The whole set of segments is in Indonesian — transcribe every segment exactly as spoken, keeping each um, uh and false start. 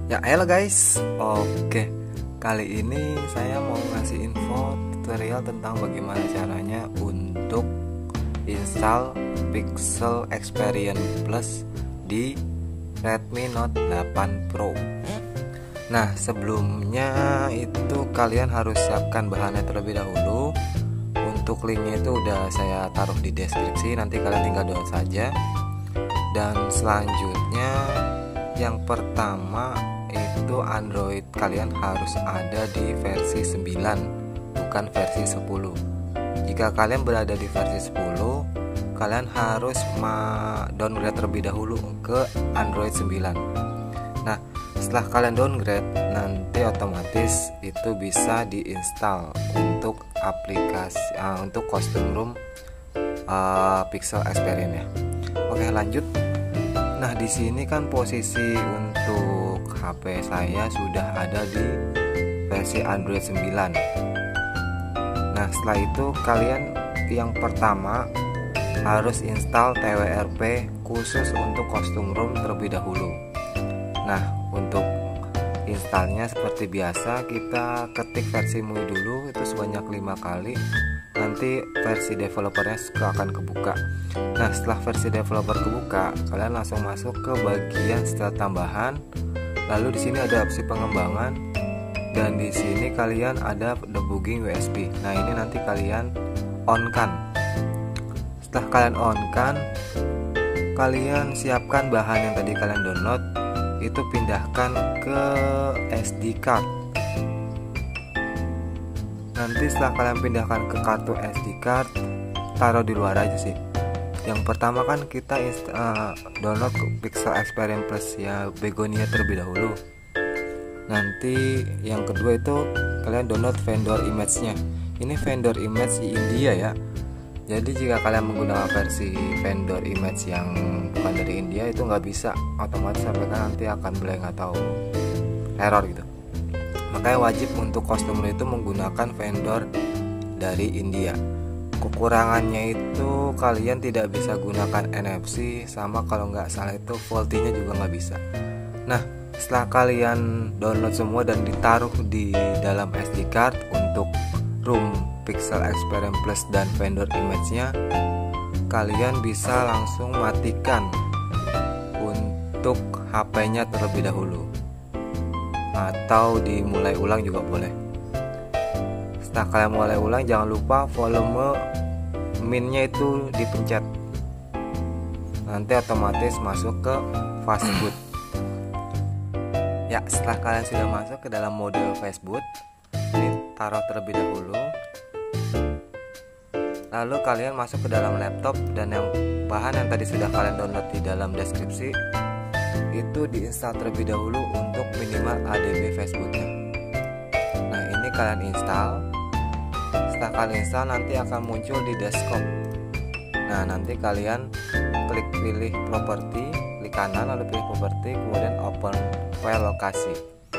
Ya, halo guys. Oke, kali ini saya mau ngasih info tutorial tentang bagaimana caranya untuk install Pixel Experience Plus di Redmi Note delapan Pro. Nah, sebelumnya itu kalian harus siapkan bahannya terlebih dahulu. Untuk linknya itu udah saya taruh di deskripsi, nanti kalian tinggal download saja. Dan selanjutnya yang pertama itu Android kalian harus ada di versi sembilan, bukan versi sepuluh. Jika kalian berada di versi sepuluh, kalian harus downgrade terlebih dahulu ke Android sembilan. Nah, setelah kalian downgrade, nanti otomatis itu bisa diinstal untuk aplikasi uh, untuk custom room uh, Pixel Experience ya. Oke, lanjut. Nah, di sini kan posisi untuk H P saya sudah ada di versi Android sembilan. Nah, setelah itu kalian yang pertama harus install T W R P khusus untuk custom ROM terlebih dahulu. Nah, untuk installnya seperti biasa kita ketik versi M U I dulu itu sebanyak lima kali. Nanti versi developernya akan kebuka. Nah, setelah versi developer kebuka, kalian langsung masuk ke bagian setel tambahan. Lalu di sini ada opsi pengembangan dan di sini kalian ada debugging U S B. Nah, ini nanti kalian on kan. Setelah kalian on kan, kalian siapkan bahan yang tadi kalian download, itu pindahkan ke S D card. Nanti setelah kalian pindahkan ke kartu S D card, taruh di luar aja sih. Yang pertama kan kita uh, download Pixel Experience Plus ya, begonia terlebih dahulu. Nanti yang kedua itu kalian download vendor image-nya. Ini vendor image di India ya. Jadi jika kalian menggunakan versi vendor image yang bukan dari India, itu nggak bisa, otomatis sampai kan nanti akan blank atau error gitu. Makanya wajib untuk customer itu menggunakan vendor dari India. Kekurangannya itu kalian tidak bisa gunakan N F C, sama kalau nggak salah itu voltinya juga nggak bisa. Nah, setelah kalian download semua dan ditaruh di dalam S D card untuk ROM Pixel Experience Plus dan vendor image-nya, kalian bisa langsung matikan untuk H P-nya terlebih dahulu, atau dimulai ulang juga boleh. Setelah kalian mulai ulang, jangan lupa volume min-nya itu dipencet. Nanti otomatis masuk ke fast boot. Ya, setelah kalian sudah masuk ke dalam mode fast boot, ini taruh terlebih dahulu. Lalu kalian masuk ke dalam laptop dan yang bahan yang tadi sudah kalian download di dalam deskripsi itu diinstal terlebih dahulu untuk minimal A D B Facebooknya. Nah, ini kalian install. Setelah kalian install, nanti akan muncul di desktop. Nah, nanti kalian klik pilih properti, klik kanan lalu pilih properti, kemudian open file lokasi.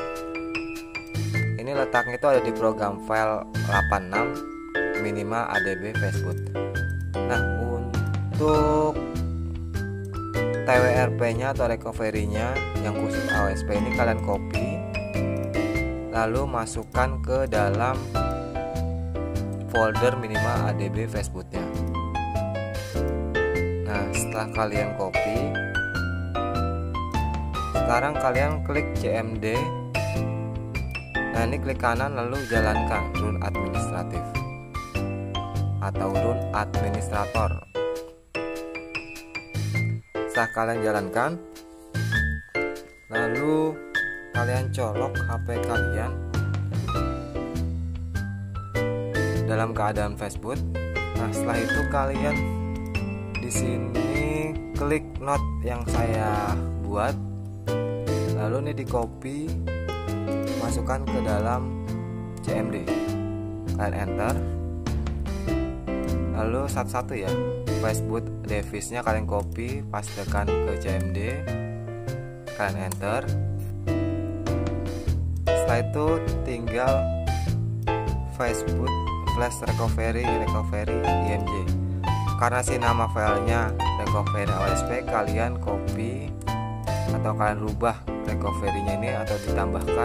Ini letaknya itu ada di program file delapan enam minimal A D B Facebook. Nah, untuk T W R P-nya atau recovery-nya yang khusus A W S P ini kalian copy, lalu masukkan ke dalam folder minimal A D B Facebooknya. Nah, setelah kalian copy, sekarang kalian klik C M D. Nah, ini klik kanan lalu jalankan run administratif atau run administrator. Setelah kalian jalankan, lalu kalian colok H P kalian dalam keadaan fastboot. Nah, setelah itu kalian di sini klik note yang saya buat, lalu ini di copy, masukkan ke dalam C M D, kalian enter, lalu satu-satu ya, fastboot device-nya kalian copy, pastekan ke C M D, kalian enter. Setelah itu tinggal fastboot flash recovery recovery I M J. Karena sih nama filenya recovery A W S P, kalian copy atau kalian rubah recovery-nya ini atau ditambahkan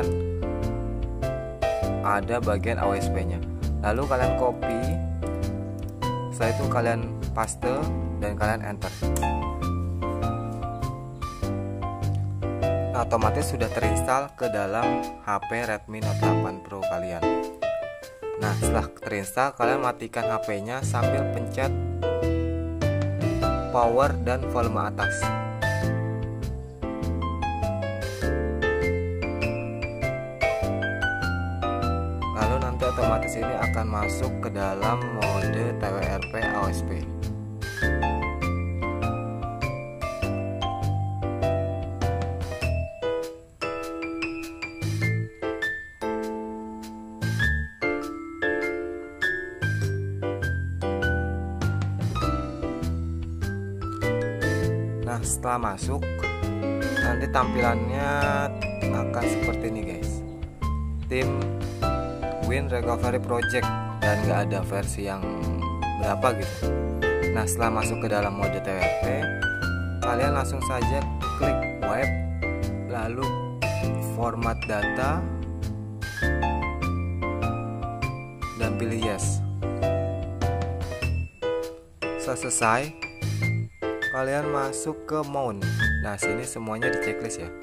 ada bagian A W S P-nya. Lalu kalian copy, setelah itu kalian paste dan kalian enter. Nah, otomatis sudah terinstall ke dalam H P Redmi Note delapan Pro kalian. Nah, setelah terinstall, kalian matikan H P-nya sambil pencet power dan volume atas. Lalu nanti otomatis ini akan masuk ke dalam mode T W R P A W S P. Nah, setelah masuk, nanti tampilannya akan seperti ini guys. Tim Win Recovery Project, dan gak ada versi yang berapa gitu. Nah, setelah masuk ke dalam mode T W R P, kalian langsung saja klik web, lalu format data, dan pilih yes. Setelah selesai, kalian masuk ke mount. Nah, sini semuanya di checklist ya,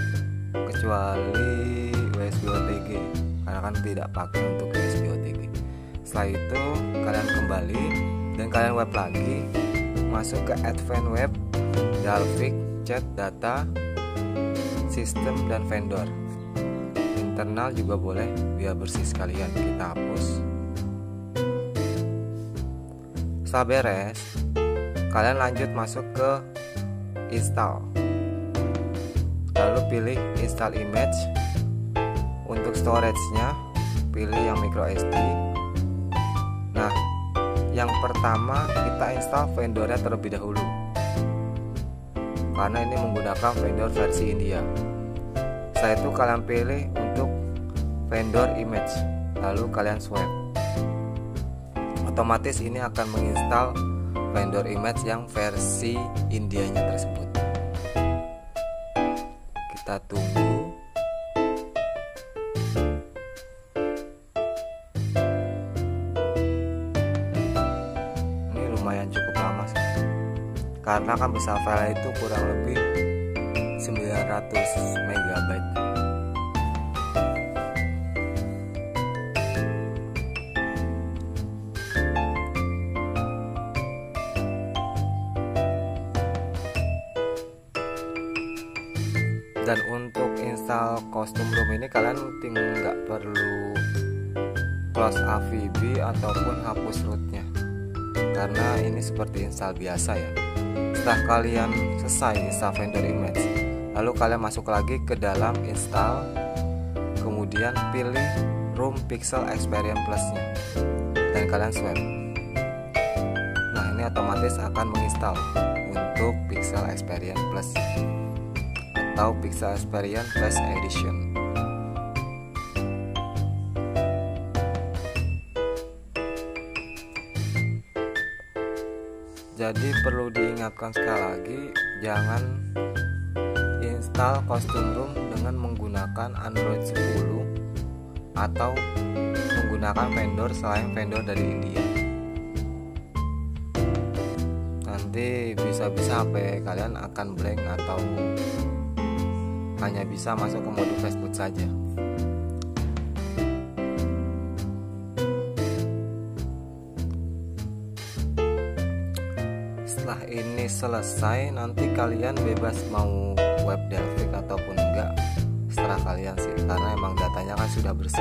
kecuali U S B O T G karena kan tidak pakai untuk U S B O T G. Setelah itu kalian kembali dan kalian web lagi, masuk ke Advanced Web, Dalvik, Chat, Data, Sistem, dan Vendor. Internal juga boleh biar bersih sekalian. Kita hapus. Setelah beres, kalian lanjut masuk ke install, lalu pilih install image. Untuk storage-nya pilih yang micro S D. Nah, yang pertama kita install vendornya terlebih dahulu karena ini menggunakan vendor versi India. Setelah itu kalian pilih untuk vendor image, lalu kalian swipe. Otomatis ini akan menginstal vendor image yang versi Indianya tersebut. Kita tunggu. Ini lumayan cukup lama sih, karena kan besar file itu kurang lebih sembilan ratus megabyte. Dan untuk install custom ROM ini kalian tinggal nggak perlu close A V B ataupun hapus rootnya, karena ini seperti install biasa ya. Setelah kalian selesai install vendor image, lalu kalian masuk lagi ke dalam install, kemudian pilih ROM Pixel Experience Plus-nya dan kalian swipe. Nah, ini otomatis akan menginstal untuk Pixel Experience Plus atau Pixel Experience Flash Edition. Jadi perlu diingatkan sekali lagi, jangan install custom ROM dengan menggunakan Android sepuluh atau menggunakan vendor selain vendor dari India. Nanti bisa-bisa H P kalian akan blank atau hanya bisa masuk ke mode Facebook saja. Setelah ini selesai, nanti kalian bebas mau web Dalvik ataupun enggak, setelah kalian sih, karena emang datanya kan sudah bersih.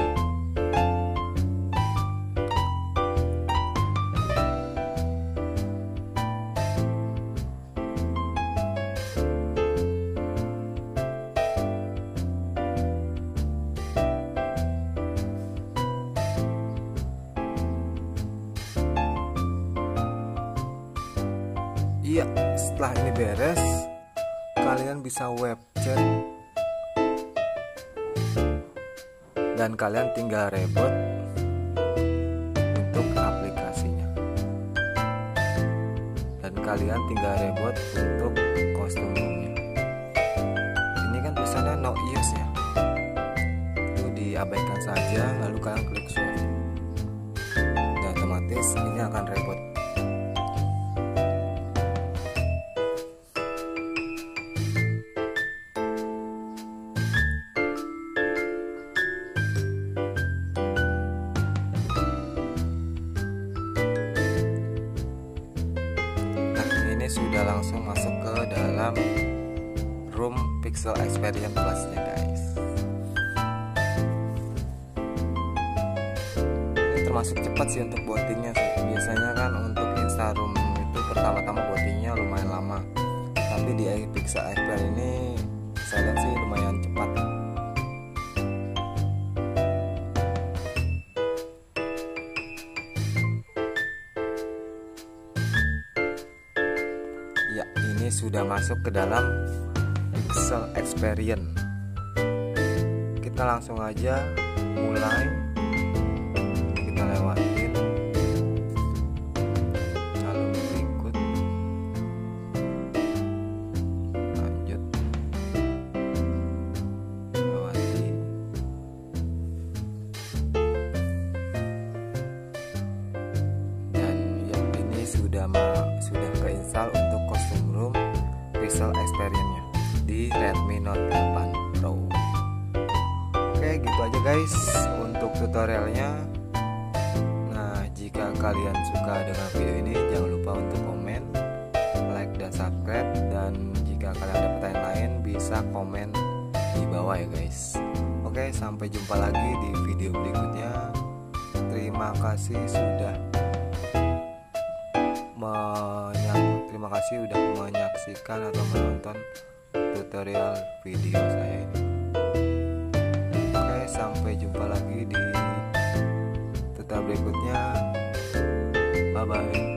Iya, setelah ini beres, kalian bisa web chat dan kalian tinggal reboot untuk aplikasinya, dan kalian tinggal reboot untuk kostumnya. no use ya, itu diabaikan saja lalu kalian klik solve, dan otomatis ini akan reboot. Sudah langsung masuk ke dalam room Pixel Experience Plus nya guys. Ini termasuk cepat sih untuk bootingnya sih. Biasanya kan untuk install room itu pertama-tama bootingnya lumayan lama, tapi di Pixel Experience ini saya lihat sih lumayan cepat. Ya, ini sudah masuk ke dalam Pixel Experience. Kita langsung aja mulai. Kita lewatin alur berikut. Lanjut. Lewati. Dan yang ini sudah sudah keinstall untuk custom room Pixel Experience-nya di Redmi Note delapan Pro. Oke, gitu aja guys untuk tutorialnya. Nah, jika kalian suka dengan video ini, jangan lupa untuk komen, like, dan subscribe. Dan jika kalian ada pertanyaan lain, bisa komen di bawah ya guys. Oke, sampai jumpa lagi di video berikutnya. Terima kasih sudah Terima kasih sudah menyaksikan atau menonton tutorial video saya ini. Oke, sampai jumpa lagi di tutorial berikutnya. Bye bye.